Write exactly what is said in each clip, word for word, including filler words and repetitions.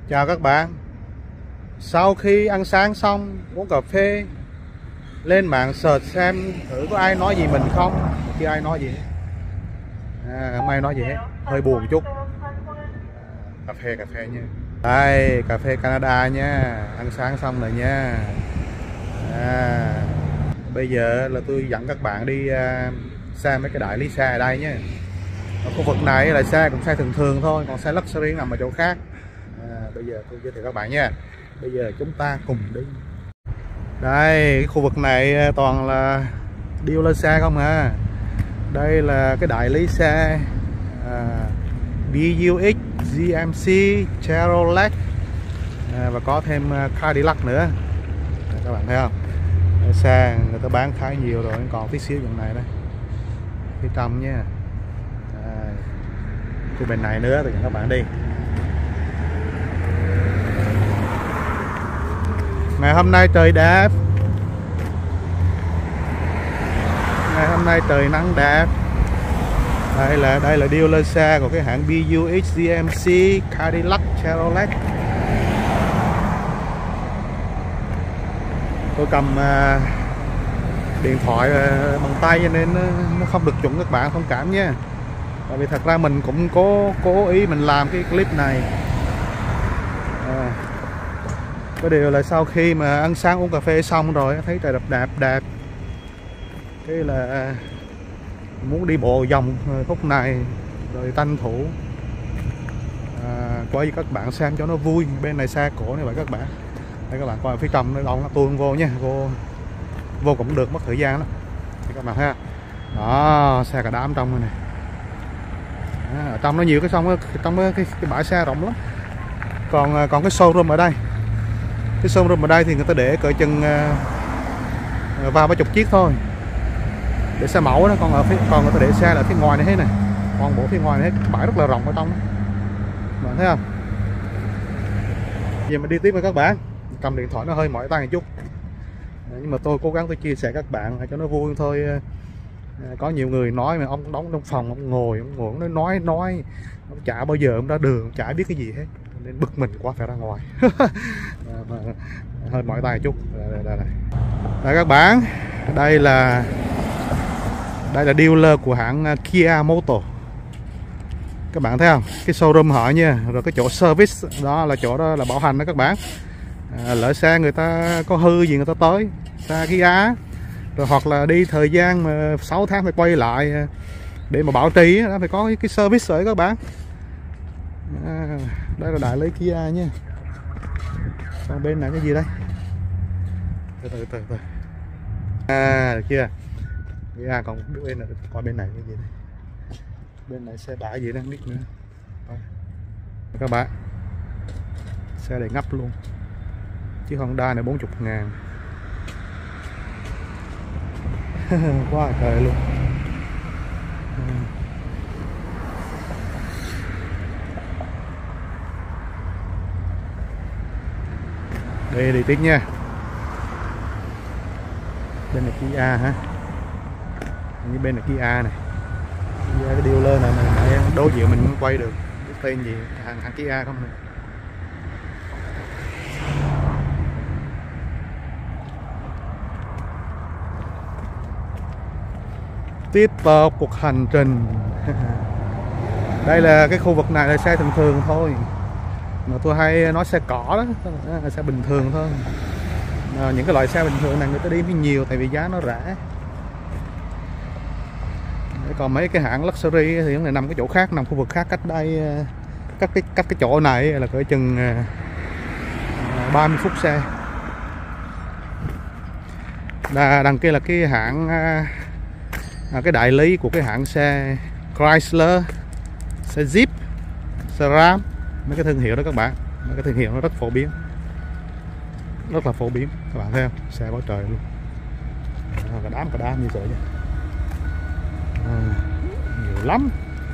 Chào các bạn. Sau khi ăn sáng xong, uống cà phê, lên mạng search xem thử có ai nói gì mình không. Chứ ai nói gì hết. À, không ai nói gì hết. Hơi buồn chút. Cà phê, cà phê nha. Đây, cà phê Canada nha. Ăn sáng xong rồi nha. À, bây giờ là tôi dẫn các bạn đi uh, xem mấy cái đại lý xe ở đây nhé. Ở khu vực này là xe cũng xe thường thường thôi, còn xe luxury nằm ở chỗ khác. À, bây giờ tôi giới thiệu các bạn nha. Bây giờ chúng ta cùng đi. Đây, cái khu vực này toàn là dealer xe không à. Đây là cái đại lý xe à, bê u ích, giê em xê, Chevrolet à, và có thêm Cadillac nữa. Đây, các bạn thấy không? Đây, xe người ta bán khá nhiều rồi, còn tí xíu vùng này đây, phía trong nha. Khu bên này nữa thì các bạn đi. Ngày hôm nay trời đẹp. Ngày hôm nay trời nắng đẹp. Đây là đây là dealer xe của cái hãng bê u ích, giê em xê, Cadillac, Chevrolet. Tôi cầm uh, điện thoại uh, bằng tay cho nên nó, nó không được chuẩn, các bạn thông cảm nhé. Tại vì thật ra mình cũng cố cố ý mình làm cái clip này. À, có điều là sau khi mà ăn sáng uống cà phê xong rồi thấy trời đẹp đẹp đẹp, cái là muốn đi bộ vòng khúc này rồi tranh thủ à, quay cho các bạn xem cho nó vui. Bên này xe cổ này vậy các bạn. Đây các bạn coi phía trong nó đông, nó tuôn vô nha, vô vô cũng được, mất thời gian đó. Thì các bạn thấy đó, xe cả đám trong này. À, ở trong nó nhiều cái xong trong cái, cái, cái bãi xe rộng lắm. Còn còn cái showroom ở đây, cái showroom ở đây thì người ta để cỡ chừng uh, vào ba chục chiếc thôi, để xe mẫu đó. Còn ở phía, còn người ta để xe là phía ngoài này hết này, toàn bộ phía ngoài này hết, bãi rất là rộng ở trong đó. Bạn thấy không? Giờ mình đi tiếp với các bạn. Cầm điện thoại nó hơi mỏi tay một chút, nhưng mà tôi cố gắng tôi chia sẻ các bạn cho nó vui thôi. Có nhiều người nói mà ông đóng trong phòng, ông ngồi ông ngồi ông nói nói ông chả bao giờ ông ra đường, chả biết cái gì hết, nên bực mình quá phải ra ngoài. Hơi mỏi tay chút. Đây, đây, đây. Đây các bạn, đây là đây là dealer của hãng Kia Motor. Các bạn thấy không? Cái showroom họ nha, rồi cái chỗ service đó là chỗ đó là bảo hành đó các bạn. À, lỡ xe người ta có hư gì người ta tới xe Kia, rồi hoặc là đi thời gian mà sáu tháng phải quay lại để mà bảo trì đó, phải có cái service rồi các bạn. À, đây là đại lý Kia nha. Còn bên này cái gì đây? Từ từ từ từ. À được chưa? Kia còn bên này, coi bên này cái gì đây? Bên này xe bãi gì đang biết nữa. Các bạn, xe này ngắp luôn, chứ Honda này bốn mươi ngàn. Quá trời luôn. Đây đi tiếp nha. Bên này Kia hả? Như bên này Kia này. Kia cái dealer này này đối diện mình cũng quay được. Biết tên gì? Hàng hàng Kia không này. Tiếp tục cuộc hành trình. Đây là cái khu vực này là xe thường thường thôi, mà tôi hay nói xe cỏ đó, là xe bình thường thôi. À, những cái loại xe bình thường này người ta đi mới nhiều, tại vì giá nó rẻ. Còn mấy cái hãng luxury thì nó nằm cái chỗ khác, nằm khu vực khác, cách đây cách cái cách cái chỗ này là cỡ chừng ba mươi phút xe. Đà, đằng kia là cái hãng à, cái đại lý của cái hãng xe Chrysler, xe Jeep, xe Ram, mấy cái thương hiệu đó các bạn. Mấy cái thương hiệu nó rất phổ biến, rất là phổ biến, các bạn thấy không? Xe quá trời luôn, à, cả đám cả đám như vậy. À, nhiều lắm.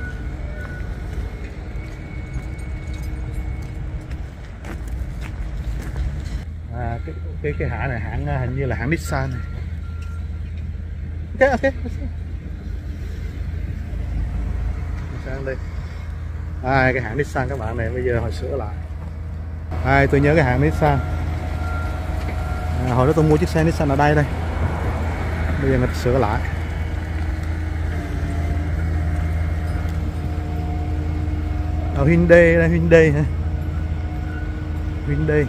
À, cái cái cái hãng này hãng hình như là hãng Nissan này. Ok ok. Nissan đi. À, cái hãng Nissan các bạn này bây giờ họ sửa lại. Đây, tôi nhớ cái hãng Nissan. À, hồi đó tôi mua chiếc xe Nissan ở đây đây. Bây giờ người ta sửa lại. Ở Hyundai đây, Hyundai hả? Hyundai.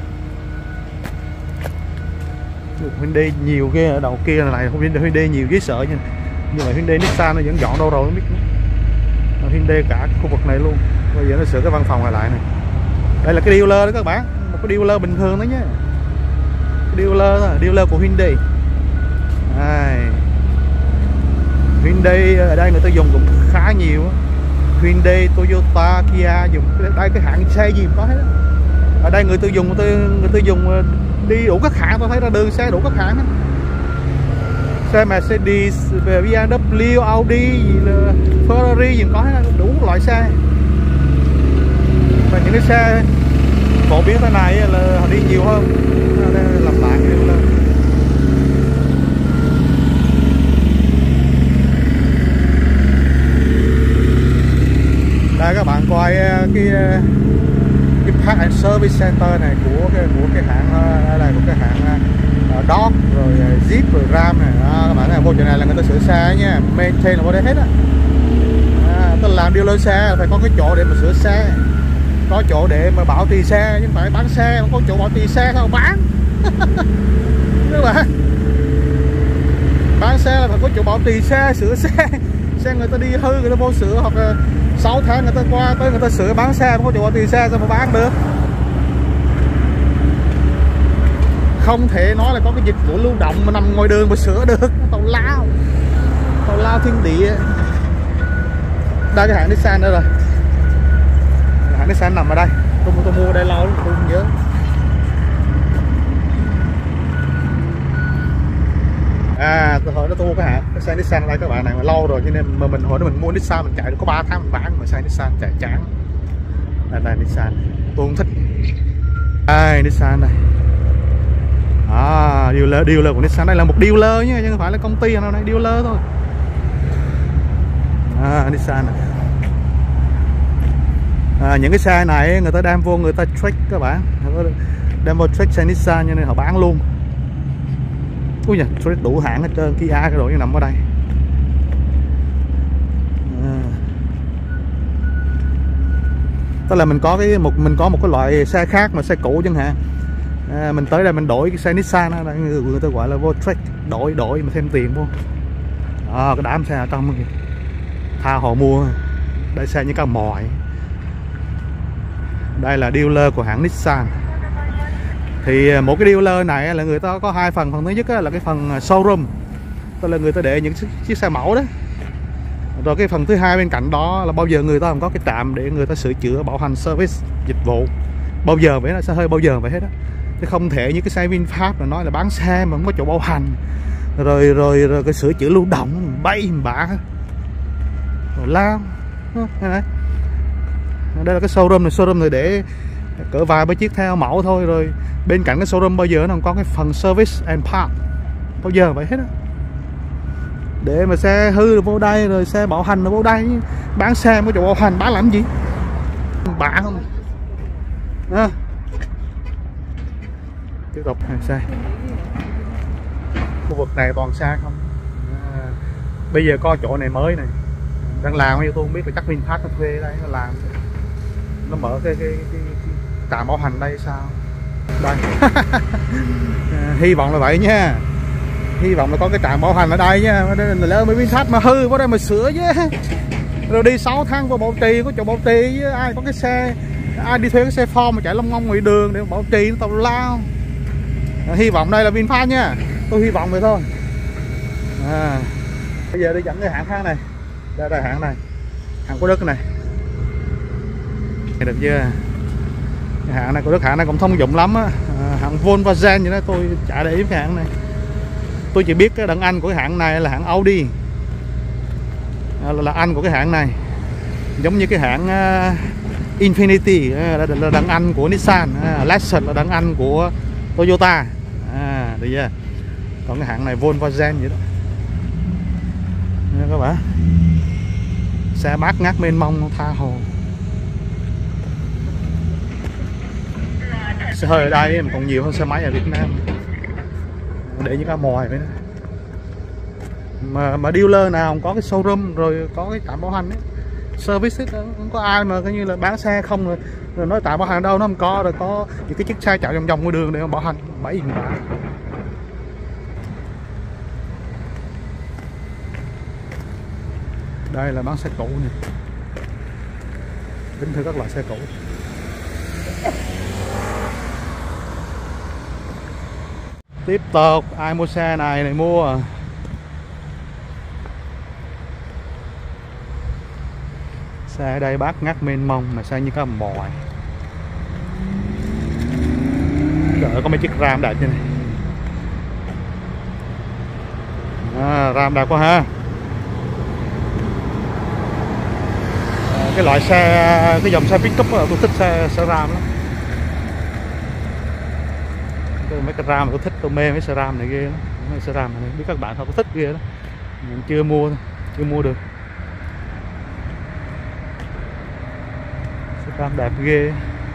Hyundai nhiều cái ở đầu kia này, không Hyundai, Hyundai nhiều ghế sợ nha. Nhưng mà Hyundai Nissan nó vẫn dọn đâu rồi không biết nữa. Hyundai cả khu vực này luôn. Bây giờ nó sửa cái văn phòng này lại này. Đây là cái dealer đó các bạn, một cái dealer bình thường đó nhé. Dealer đó, dealer của Hyundai. Đây. Hyundai ở đây người ta dùng cũng khá nhiều. Hyundai, Toyota, Kia dùng đây cái hãng xe gì cũng có hết. Ở đây người tiêu dùng người tiêu, người tiêu dùng đi đủ các hãng, tôi thấy ra đường xe đủ các hãng. Xe Mercedes, bê em vê, Audi, Ferrari gì có hết, đủ loại xe. Và những cái xe phổ biến thế này là họ đi nhiều hơn. Đây làm lại cái lên. Đây các bạn coi cái cái Park and Service Center này của cái của cái hãng đây là của cái hãng uh, Dodge rồi Jeep rồi Ram này. À, các bạn thấy vô chỗ này là người ta sửa xe nha, maintain là vô đây hết á. À, tức là làm dealer xe phải có cái chỗ để mà sửa xe, có chỗ để mà bảo trì xe, chứ không phải bán xe mà có chỗ bảo trì xe sao bán. Các bạn, bán xe là phải có chỗ bảo trì xe, sửa xe. Xe người ta đi hư người ta vô sửa, hoặc là sáu tháng người ta qua tới người ta sửa, bán xe không có chỗ bảo trì xe sao mà bán được. Không thể nói là có cái dịch vụ lưu động mà nằm ngoài đường mà sửa được. Tàu lao, tàu lao thiên địa. Đây cái hãng Nissan nữa rồi. Hãng Nissan nằm ở đây. Tôi, tôi mua ở đây lâu lắm, tôi không nhớ. À, tôi hồi đó tôi mua cái hãng cái xe Nissan ở đây các bạn này mà lâu rồi, cho nên mà mình hồi đó mình mua Nissan mình chạy được có ba tháng mình bán, mà xe Nissan chạy chán. Đây, đây Nissan, tôi không thích. Đây Nissan này. À, dealer, dealer của Nissan, đây là một dealer nhé, chứ không phải là công ty nào này, dealer thôi. À, Nissan này. À, những cái xe này người ta đem vô người ta track các bạn, đem vô track xe Nissan cho nên họ bán luôn. Ui nhỉ, track đủ hãng hết trơn, Kia cái đồ như nằm ở đây. À. Tức là mình có cái một mình có một cái loại xe khác mà xe cũ chẳng hạn. À, mình tới đây mình đổi cái xe Nissan đó, người, người ta gọi là vô track, đổi đổi mà thêm tiền vô. À, cái đám xe ở trong kìa, tha hồ mua. Đây xe như cá mòi. Đây là dealer của hãng Nissan. Thì một cái dealer này là người ta có hai phần, phần thứ nhất là cái phần showroom, tức là người ta để những chiếc xe mẫu đó. Rồi cái phần thứ hai bên cạnh đó là bao giờ người ta không có cái trạm để người ta sửa chữa, bảo hành, service, dịch vụ. Bao giờ vậy, nó sẽ hơi bao giờ vậy hết á. Chứ không thể như cái xe VinFast là nói là bán xe mà không có chỗ bảo hành, rồi rồi rồi cái sửa chữa lưu động bay bả rồi lao. Đây, đây là cái showroom này, showroom này để cỡ vài ba chiếc theo mẫu thôi. Rồi bên cạnh cái showroom bao giờ nó có cái phần service and park, bao giờ vậy hết á. Để mà xe hư vô đây, rồi xe bảo hành nó vô đây. Bán xe có chỗ bảo hành bán làm gì, bả không à. Tiếp tục hàng xe. Khu vực này toàn xa không à. Bây giờ có chỗ này mới này đang làm, tôi không biết là chắc VinFast nó thuê đây nó làm, nó mở cái cái, cái, cái trạm bảo hành đây sao đây. À, hy vọng là vậy nha, hy vọng là có cái trạm bảo hành ở đây nha. Lỡ mới VinFast mà hư vào đây mà sửa chứ, rồi đi sáu tháng qua bảo trì, có chỗ bảo trì với ai có cái xe, ai đi thuê cái xe Ford mà chạy lông ngông ngoài đường để bảo trì nó tàu lao. À, hy vọng đây là VinFast nha, tôi hy vọng vậy thôi. À, bây giờ đi dẫn cái hãng khác này, đây là hãng này, hãng của Đức này, được chưa? Cái hãng này của Đức, hãng này cũng thông dụng lắm á. À, hãng Volkswagen vậy đó, tôi chả để ý cái hãng này. Tôi chỉ biết cái đấng anh của cái hãng này là hãng Audi, à, là, là anh của cái hãng này, giống như cái hãng uh, Infiniti uh, là, là đấng anh của Nissan, uh, Lexus là đấng anh của Toyota. À, được chưa? Còn cái hãng này Volkswagen vậy đó. Nha các bạn, xe bát ngát mênh mông tha hồ. xe hơi ở đây mà còn nhiều hơn xe máy ở Việt Nam, để những cái mòi vậy đó. mà mà dealer nào không có cái showroom rồi có cái trạm bảo hành ấy, service ấy, không có ai mà coi như là bán xe không rồi, rồi nói trạm bảo hành đâu nó không có, rồi có những cái chiếc xe chạy vòng vòng ngoài đường để mà bảo hành bảy nghìn bạc. Đây là bán xe cũ nè, kính thưa các loại xe cũ. Tiếp tục ai mua xe này này mua xe ở đây bác ngắt mênh mông mà xe như cái mòi. Đỡ có mấy chiếc ram đẹp như này. À, ram đẹp quá ha. À, cái loại xe, cái dòng xe pickup tôi thích xe, xe ram lắm. Mấy cái ram tôi thích, tôi mê mấy xe ram này ghê lắm. Mấy xe ram này biết các bạn không, tôi thích ghê đó. Mình chưa mua, chưa mua được. Xe ram đẹp ghê.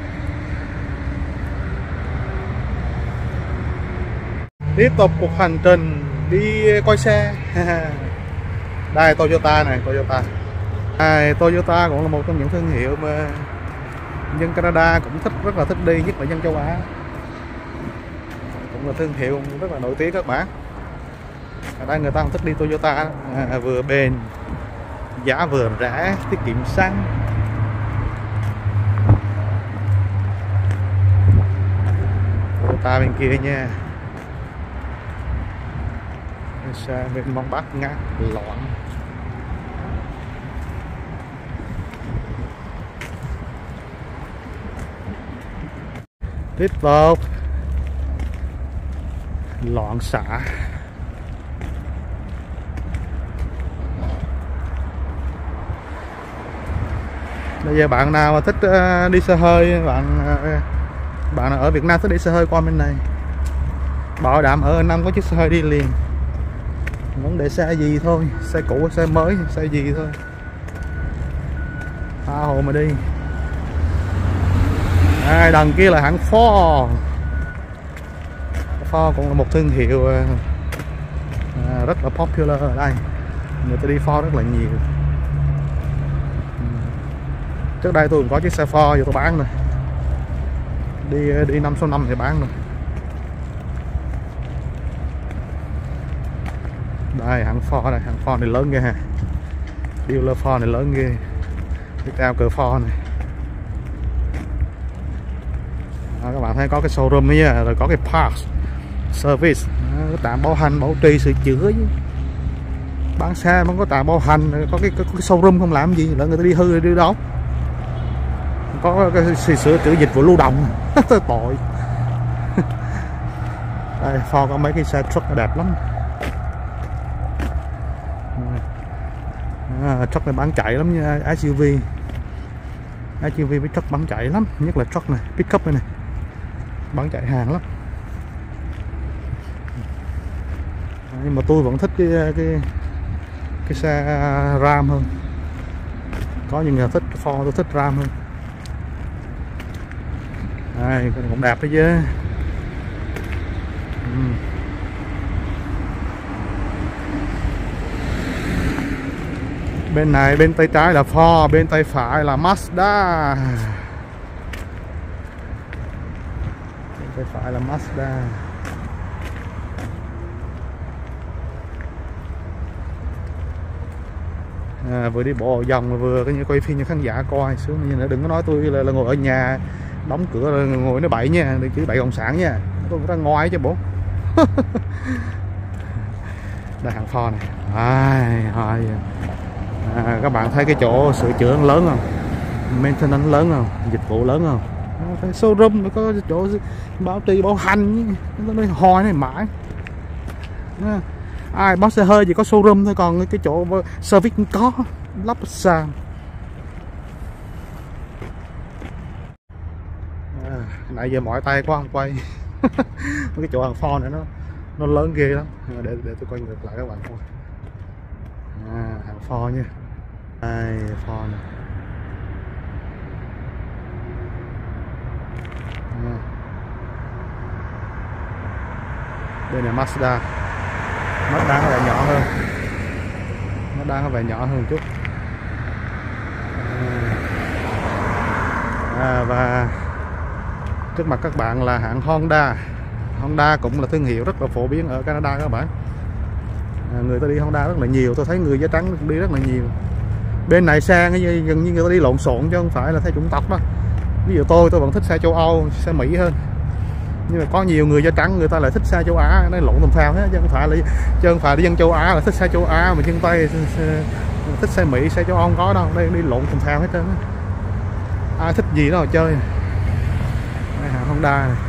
Tiếp tục cuộc hành trình đi coi xe. Đây Toyota này, Toyota. Đây, Toyota cũng là một trong những thương hiệu mà dân Canada cũng thích, rất là thích đi, nhất là dân châu Á. Cũng là thương hiệu rất là nổi tiếng các bạn. Ở đây người ta cũng thích đi Toyota, à, vừa bền, giá vừa rẻ, tiết kiệm xăng. Toyota bên kia nha. Xe bên mong Bắc ngắt loạn. Tiếp tục loạn xạ. Bây giờ bạn nào mà thích uh, đi xe hơi, bạn uh, bạn nào ở Việt Nam thích đi xe hơi qua bên này, bảo đảm ở năm có chiếc xe hơi đi liền. Vấn đề xe gì thôi, xe cũ, xe mới, xe gì thôi, tha hồ mà đi. À, đằng kia là hãng Ford. Ford cũng là một thương hiệu à, rất là popular ở đây, người ta đi Ford rất là nhiều. Trước đây tôi cũng có chiếc xe Ford, giờ tôi bán rồi, đi đi năm số năm thì bán rồi. Đây hãng Ford này, hãng Ford này lớn ghê ha, dealer Ford này lớn ghê, cái cao cỡ Ford này. À, các bạn thấy có cái showroom ấy nha, rồi có cái parts service, à, tạm bảo hành, bảo trì, sửa chữa chứ. Bán xe không có tạm bảo hành, có cái, có cái showroom không làm gì, là người ta đi hư rồi đi đâu. Có cái sửa chữa dịch vụ lưu động, tội. Đây Ford có mấy cái xe truck đẹp lắm. À, truck này bán chạy lắm nha, ét u vê ét u vê với truck bán chạy lắm, nhất là truck này, pickup này, này bán chạy hàng lắm. À, nhưng mà tôi vẫn thích cái cái cái xe Ram hơn. Có những người thích Ford, tôi thích Ram hơn. Đây cũng đẹp đấy chứ. Ừ. Bên này, bên tay trái là Ford, bên tay phải là Mazda. Bên tay phải là Mazda. À, vừa đi bộ vòng vừa cái như quay phim cho khán giả coi xuống như nữa. Đừng có nói tôi là, là ngồi ở nhà đóng cửa rồi ngồi nói bậy nha, đừng chửi bậy cộng sản nha. Tôi cũng ra ngoài chứ bố. Đây hàng Ford này. Ai, ai. À, các bạn thấy cái chỗ sửa chữa lớn không, maintenance lớn không, dịch vụ lớn không, cái showroom có chỗ bảo trì bảo hành, nó nói hoi này mãi. À, ai bán xe hơi chỉ có showroom thôi, còn cái chỗ service cũng có lắp sao. À, nãy giờ mỏi tay quá không quay. Cái chỗ hàng Ford này nó nó lớn ghê lắm, để để tôi quay ngược lại các bạn coi. À, hàng Ford nha. Đây Ford này. À. Bên này Mazda. Mazda có vẻ nhỏ hơn, Mazda có vẻ nhỏ hơn chút. À, và trước mặt các bạn là hãng Honda. Honda cũng là thương hiệu rất là phổ biến ở Canada các bạn. À, người ta đi Honda rất là nhiều, tôi thấy người da trắng cũng đi rất là nhiều. Bên này xe gần như người ta đi lộn xộn chứ không phải là theo chủng tộc đó. Ví dụ tôi tôi vẫn thích xe châu Âu, xe Mỹ hơn. Nhưng mà có nhiều người da trắng người ta lại thích xe châu Á, nó lộn tùm phao hết, chứ không phải là chứ không phải là dân châu Á là thích xe châu Á, mà dân Tây thích xe Mỹ, xe châu Âu không có đâu, đây đi lộn tùm phao hết trơn. Ai thích gì đó mà chơi. Đây hãng Honda này.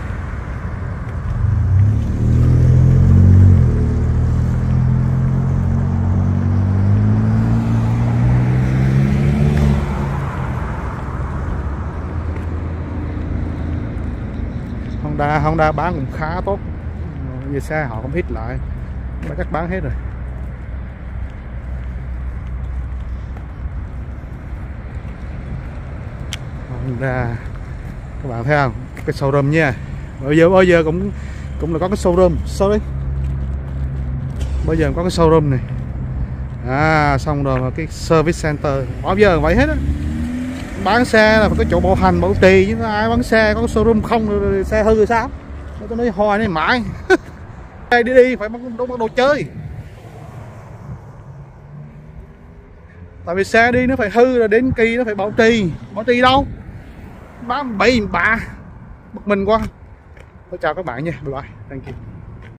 Honda Honda bán cũng khá tốt. Về xe họ cũng hít lại, đã cắt bán hết rồi. Honda các bạn thấy không, cái showroom nha. Bây giờ bây giờ cũng cũng là có cái showroom, sorry. Bây giờ có cái showroom này. À xong rồi mà cái service center bao giờ vậy hết á. Bán xe là phải có chỗ bảo hành bảo trì chứ ai bán xe có showroom không rồi xe hư rồi sao? Tôi nói hoài này mãi. Đi đi phải bán đồ, đồ chơi. Tại vì xe đi nó phải hư rồi đến kỳ nó phải bảo trì. Bảo trì đâu? Bán bậy bà. Bực mình quá. Tôi chào các bạn nha. Bye bye. Thank you.